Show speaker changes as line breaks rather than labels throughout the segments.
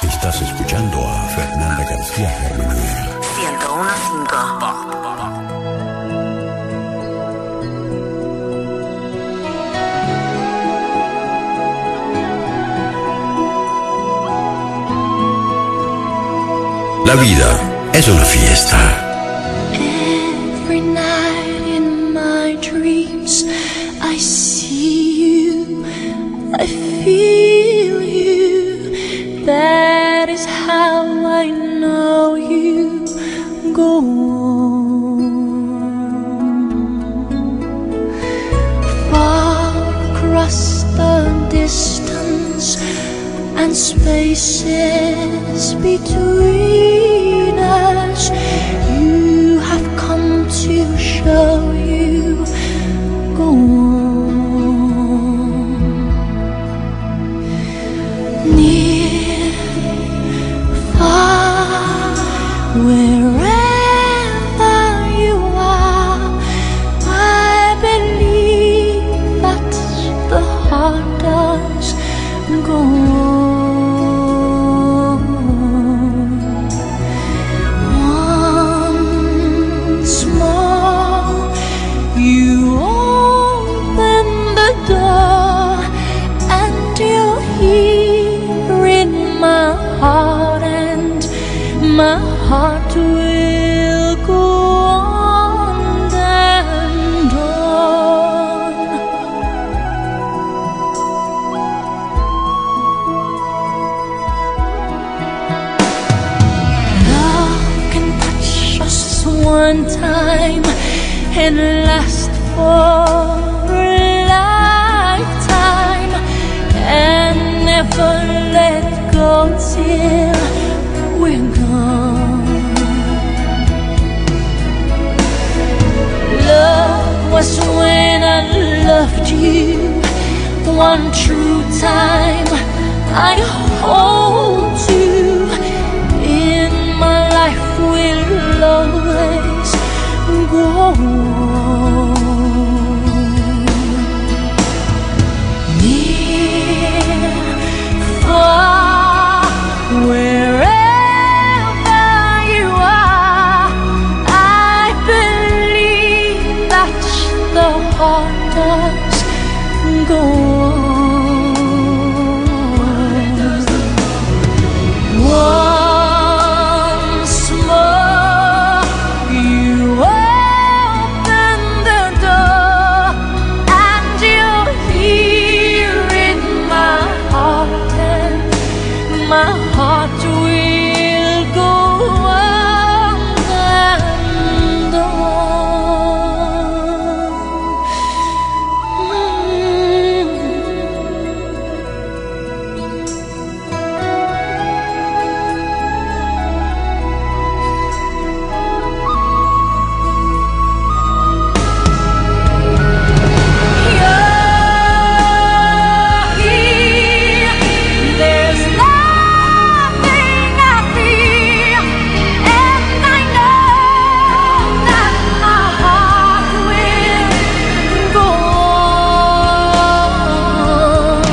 Estás escuchando a Fernanda García Germinal.
101.5.
La vida es una fiesta.
Every night in my dreams I see you, I feel you. That is how I know you. Go on. Far across the distance and spaces between us, you have come to show you. Go on. Near, far, wherever you are, I believe that the heart does. Go on. Once more, you open the door, and you're here in my heart, and my heart will go on and on. Love can touch us one time and last for a lifetime, and never let go till we're gone. Love was when I loved you one true time. I hold you in my life, will always go on. Near, far, wherever you are, I believe that the heart does go on. Once more, you open the door, and you're here in my heart, and my heart will go on and there's nothing I fear, and I know that my heart will go on.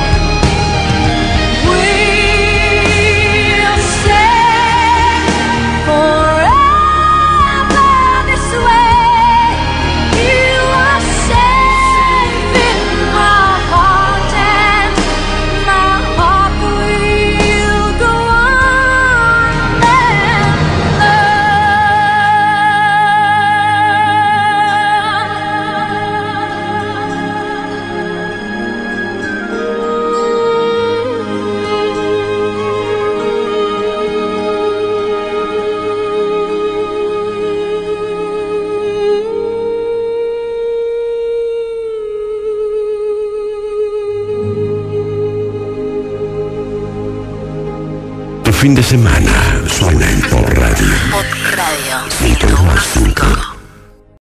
We'll say forever this way. You are safe in my heart, and my heart will go on
Tu fin de semana suena en Pop Radio.
Pop Radio
101.5.